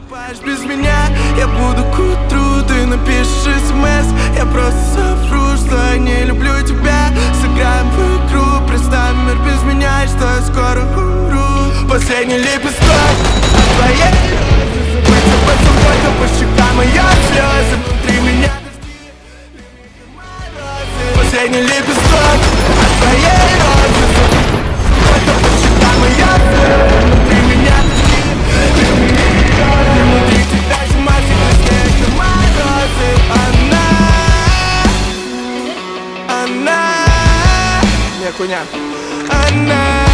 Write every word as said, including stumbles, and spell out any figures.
Засыпаешь без меня, я буду к утру. Ты напишешь смс, я просто совру, что я не люблю тебя. Сыграем в игру, представь мир без меня, и что я скоро умру. Последний лепесток от твоей розы, забыть об этом только по щекам ее слезы. Внутри меня дожди, лимиты морозы. Последний лепесток от твоей розы, забыть только по щекам ее слезы. Внутри меня дожди, лимиты морозы. Внутри тебя зима, всегда снег и морозы. Она, она, не хуйня. Она